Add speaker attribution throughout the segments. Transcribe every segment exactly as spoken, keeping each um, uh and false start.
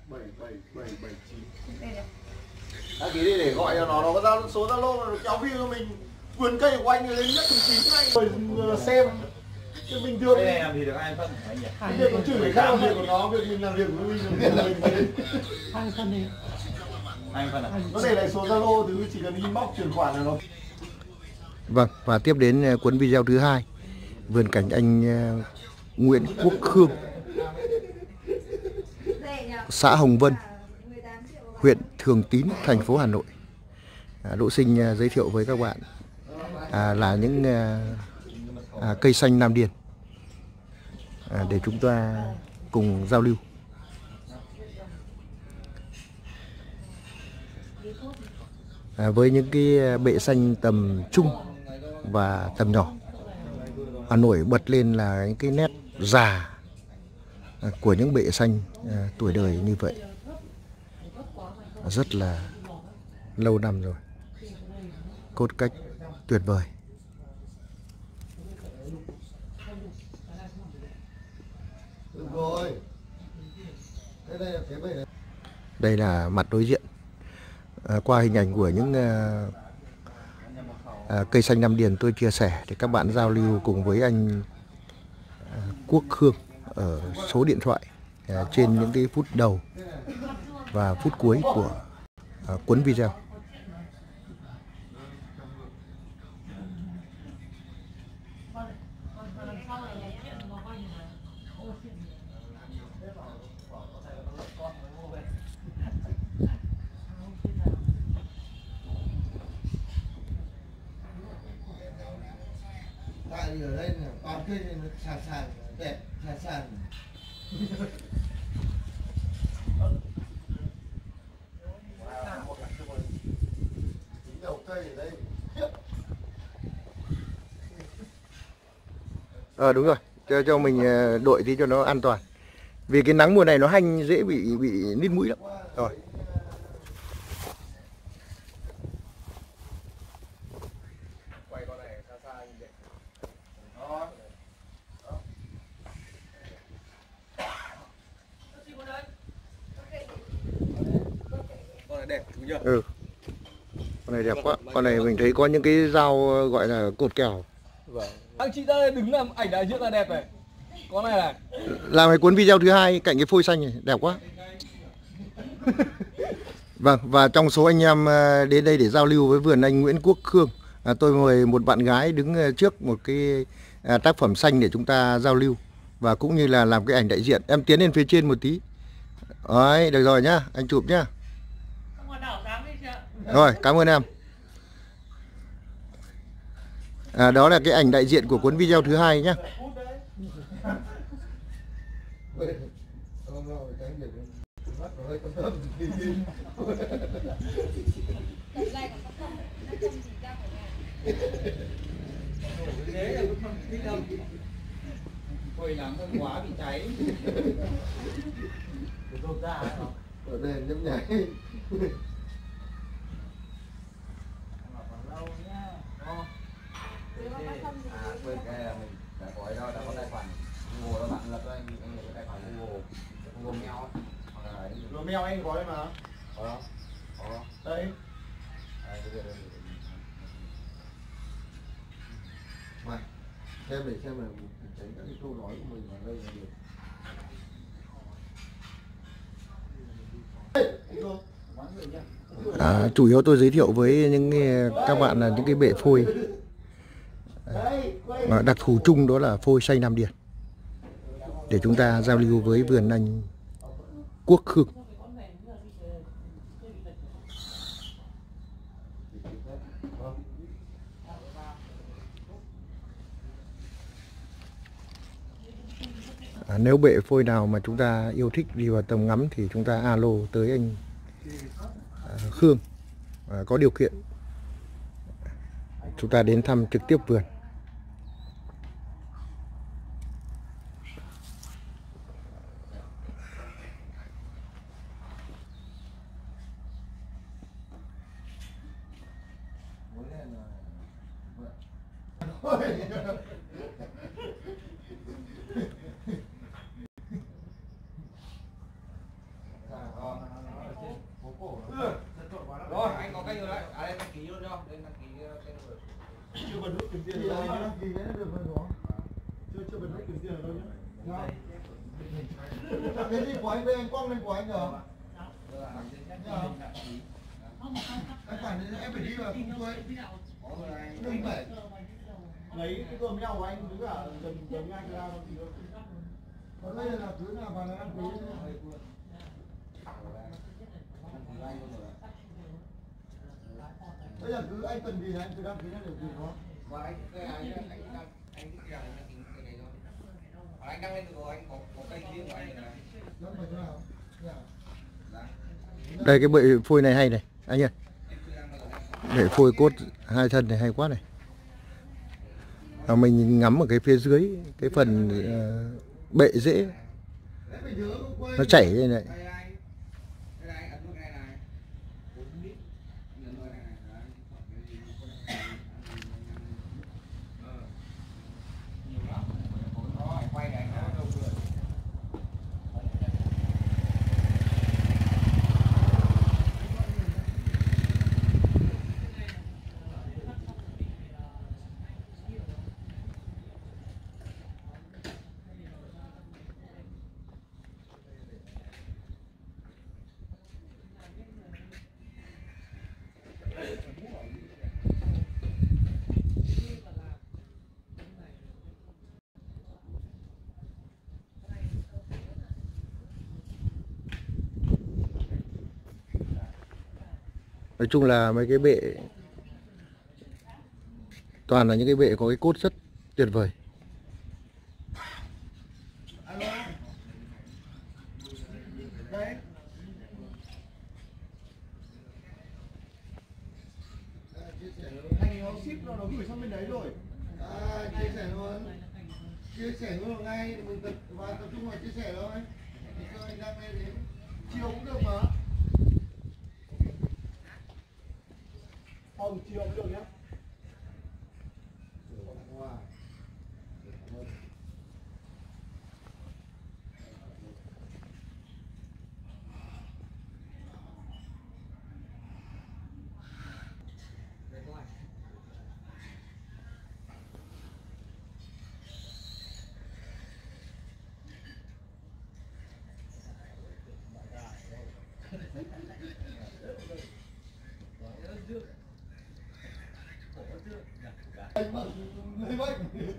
Speaker 1: bảy bảy bảy bảy chín.
Speaker 2: Đăng ký đi để gọi cho nó, nó có giao số Zalo nó kéo view cho mình. Vườn cây của anh lên nhất tầng chín này.
Speaker 1: Rồi xem cái bình thường
Speaker 3: cái này làm gì được ai phân anh nhỉ?
Speaker 1: cái việc nó chửi người khác làm việc của nó, việc mình làm việc của mình mình mình
Speaker 4: hai phân đi.
Speaker 3: Anh phân à?
Speaker 1: nó để lại số Zalo thứ chỉ cần inbox chuyển khoản là nó.
Speaker 5: Vâng, và tiếp đến cuốn video thứ hai, vườn cảnh anh Nguyễn Quốc Khương, xã Hồng Vân, huyện Thường Tín, thành phố Hà Nội. À, Đỗ Sinh giới thiệu với các bạn à, là những à, cây xanh Nam Điền à, để chúng ta cùng giao lưu. À, với những cái bệ xanh tầm trung và tầm nhỏ, à, nổi bật lên là những cái nét già à, của những bệ xanh à, tuổi đời như vậy, à, rất là lâu năm rồi, cốt cách tuyệt vời. Đây là mặt đối diện. À, qua hình ảnh của những à, à, cây xanh Nam Điền tôi chia sẻ để các bạn giao lưu cùng với anh à, Quốc Khương ở số điện thoại à, trên những cái phút đầu và phút cuối của à, cuốn video.
Speaker 2: Tại ở đây là toàn cây này nó sàn sàn đẹp, sàn sàn.
Speaker 5: Ờ đúng rồi, cho cho mình đội tí cho nó an toàn. Vì cái nắng mùa này nó hanh dễ bị bị nít mũi lắm. Rồi.
Speaker 3: Con này đẹp đúng chưa?
Speaker 5: Ừ. Con này đẹp quá. Con này mình thấy có những cái dao gọi là cột kèo.
Speaker 3: Vâng. Anh chị ra đây đứng làm ảnh đại diện là đẹp này. Con này này.
Speaker 5: Làm cái cuốn video thứ hai cạnh cái phôi xanh này đẹp quá. Vâng, và trong số anh em đến đây để giao lưu với vườn anh Nguyễn Quốc Khương, à, tôi mời một bạn gái đứng trước một cái à, tác phẩm xanh để chúng ta giao lưu và cũng như là làm cái ảnh đại diện. Em tiến lên phía trên một tí. Đấy, được rồi nhá, anh chụp nhá. Rồi, cảm ơn em. À, đó là cái ảnh đại diện của cuốn video thứ hai nhá.
Speaker 3: Hồi nắng quá bị cháy.
Speaker 2: Ở đây nhấp nhảy.
Speaker 3: À, quên cái này là mình đã có đâu, đã có tài khoản Google đó bạn, lập cho anh anh cái tài khoản Google, Google Mail ấy. Hoặc là
Speaker 1: Rồi mail anh có đây mà.
Speaker 3: có đó. Có đó.
Speaker 1: Đây.
Speaker 3: À, đây, đây, đây.
Speaker 2: Mày xem để xem là tránh các cái câu nói của mình vào đây là được.
Speaker 5: À, chủ yếu tôi giới thiệu với những các bạn là những cái bệ phôi à, đặc thù chung, đó là phôi xanh Nam Điền, để chúng ta giao lưu với vườn anh Quốc Khương. À, nếu bệ phôi nào mà chúng ta yêu thích đi vào tầm ngắm thì chúng ta alo tới anh à, Khương, à, có điều kiện chúng ta đến thăm trực tiếp vườn.
Speaker 3: lên đăng ký luôn cho, lên đăng ký tên người.
Speaker 1: Chưa bật nút kiếm tiền
Speaker 2: Thì
Speaker 1: ở đâu
Speaker 2: đăng
Speaker 1: nhá.
Speaker 2: ký cái được rồi đó.
Speaker 1: Chưa chưa bật nút kiếm tiền ở đâu nhá.
Speaker 2: Cái gì của anh đây, anh quăng lên của anh nhờ? Anh phải em phải đi vào cung tôi. Đừng phải.
Speaker 1: Lấy cái cơm nhau của anh với cả gần gần anh ra không thì đâu.
Speaker 2: Còn đây là thứ nào vào là đăng ký. Bây giờ cứ anh cần gì anh cứ đăng ký nó được gì đó.
Speaker 3: Và anh cái này anh anh anh anh thích rằng đăng ký cái này thôi. Anh đăng lên rồi anh có có kênh riêng của anh này.
Speaker 2: Nó phải thế nào?
Speaker 5: Đây cái bệ phôi này hay này anh ơi. Bệ phôi cốt hai thân này hay quá này. À, mình ngắm ở cái phía dưới cái phần uh, bệ rễ nó chảy đây này. Nói chung là mấy cái bệ toàn là những cái bệ có cái cốt rất tuyệt vời.
Speaker 2: Đấy.
Speaker 1: Anh nó ship nó nó gửi sang bên đấy rồi.
Speaker 2: À, chia sẻ luôn. Chia sẻ luôn ngay, mình tập và tập trung vào chia sẻ thôi. Cho anh đăng lên đi.
Speaker 1: Chiều cũng được mà. Không, chiều cũng được nhá.
Speaker 2: Anh mà lấy bách.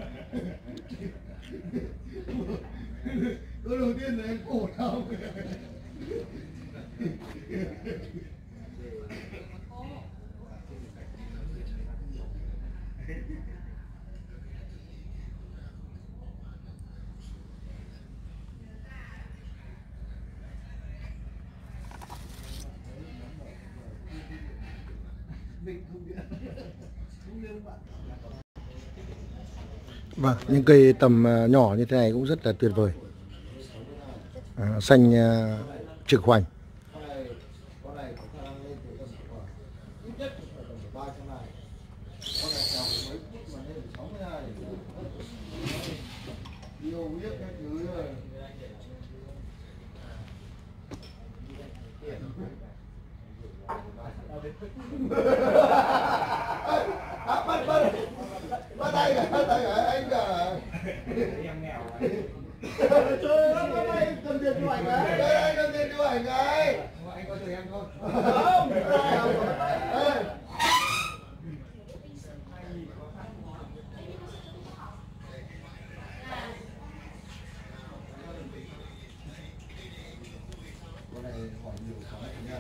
Speaker 2: Câu đầu tiên là em cổ đau. Mình không biết. Không biết bạn.
Speaker 5: Vâng, những cây tầm nhỏ như thế này cũng rất là tuyệt vời. À, xanh uh, trực hoành.
Speaker 2: Con này có khả năng lên từ tầm khoảng ít nhất là tầm ba trăm này. Con này trồng mấy phút mà lên sáu mươi hai. Yêu biết cái thứ rồi. À, bắt bắt bắt tay cả, bắt tay cả anh cả.
Speaker 3: Em nghèo
Speaker 1: Trời ơi, hôm nay cầm tiền cho ảnh cái.
Speaker 2: Đây anh cầm tiền cho ảnh cái.
Speaker 3: anh có từ em không?
Speaker 1: Không.
Speaker 2: Ê. Con này hỏi nhiều cái nha.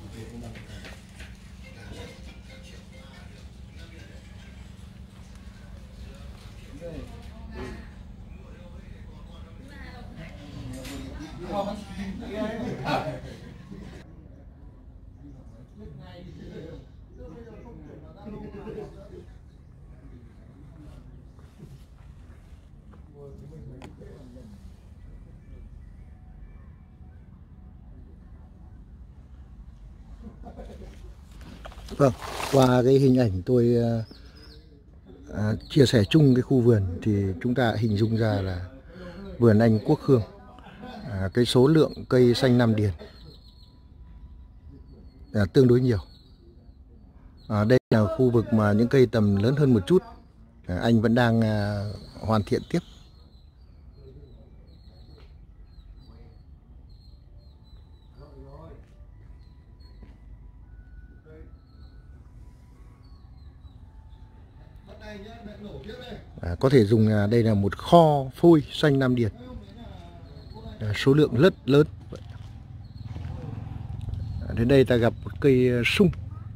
Speaker 5: Vâng, qua cái hình ảnh tôi à, chia sẻ chung cái khu vườn thì chúng ta hình dung ra là vườn anh Quốc Khương, à, cái số lượng cây xanh Nam Điền là tương đối nhiều. À, đây là khu vực mà những cây tầm lớn hơn một chút, à, anh vẫn đang à, hoàn thiện tiếp. À, có thể dùng à, đây là một kho phôi xanh Nam Điền, à, số lượng rất lớn. À, đến đây ta gặp một cây sung.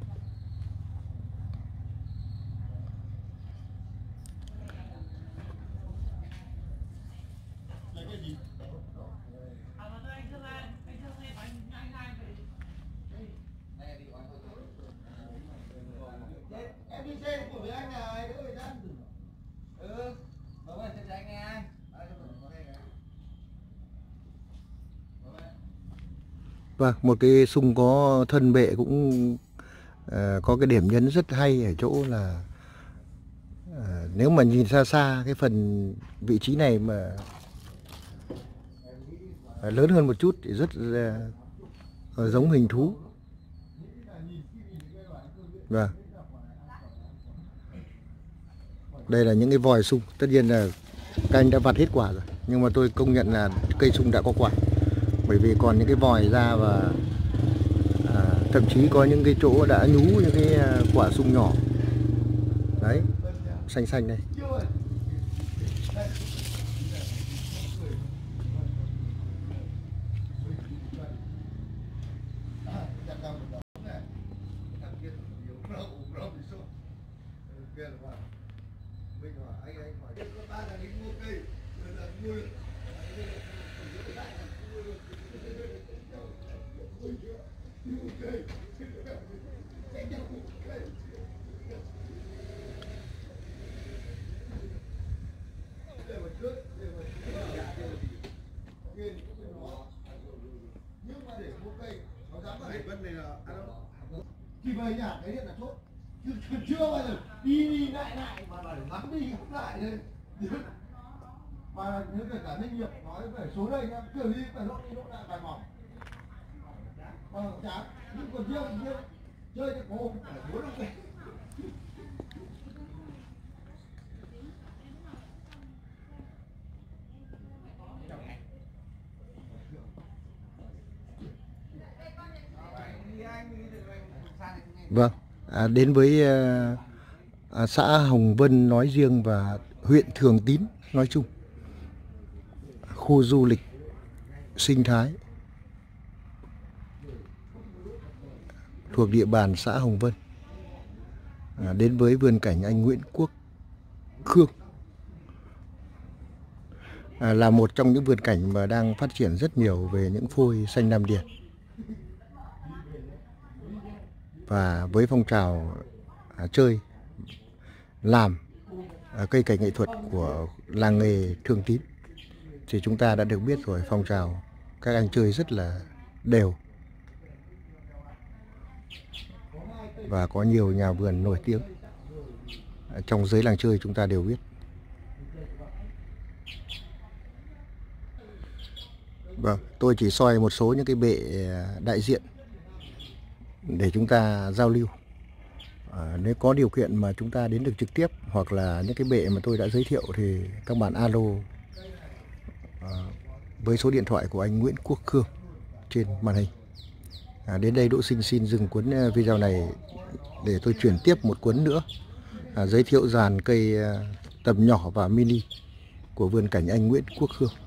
Speaker 2: Em đi xe của với anh này, đứa người dân. Ừ, bấm vào xe anh nghe.
Speaker 5: Vâng, một cái sung có thân bệ cũng uh, có cái điểm nhấn rất hay ở chỗ là uh, nếu mà nhìn xa xa cái phần vị trí này mà uh, lớn hơn một chút thì rất uh, giống hình thú. Vâng. Đây là những cái vòi sung, tất nhiên là các anh đã vặt hết quả rồi, nhưng mà tôi công nhận là cây sung đã có quả, bởi vì còn những cái vòi ra và à, thậm chí có những cái chỗ đã nhú những cái quả sung nhỏ đấy, xanh xanh đây.
Speaker 2: Chỉ về nhà cái điện là chốt, chứ chưa bao giờ đi đi lại lại mà phải ngắm đi ngắm lại thôi. Mà nếu kể cả Ninh Hiệp nói về số đây nhá, kiểu đi phải lộn đi lộn lại vài vòng. Mà chán, nhưng còn riêng riêng chơi cái cô phải bốn năm cây.
Speaker 5: Vâng, à, đến với à, à, xã Hồng Vân nói riêng và huyện Thường Tín nói chung, khu du lịch sinh thái thuộc địa bàn xã Hồng Vân, à, đến với vườn cảnh anh Nguyễn Quốc Khương, à, là một trong những vườn cảnh mà đang phát triển rất nhiều về những phôi xanh Nam Điền. Và với phong trào à, chơi, làm à, cây cảnh nghệ thuật của làng nghề Thường Tín thì chúng ta đã được biết rồi, phong trào các anh chơi rất là đều và có nhiều nhà vườn nổi tiếng à, trong giới làng chơi chúng ta đều biết. Vâng, tôi chỉ soi một số những cái bệ đại diện để chúng ta giao lưu. À, nếu có điều kiện mà chúng ta đến được trực tiếp hoặc là những cái bệ mà tôi đã giới thiệu thì các bạn alo à, với số điện thoại của anh Nguyễn Quốc Khương trên màn hình. À, đến đây Đỗ Sinh xin dừng cuốn video này để tôi chuyển tiếp một cuốn nữa, à, giới thiệu dàn cây tầm nhỏ và mini của vườn cảnh anh Nguyễn Quốc Khương.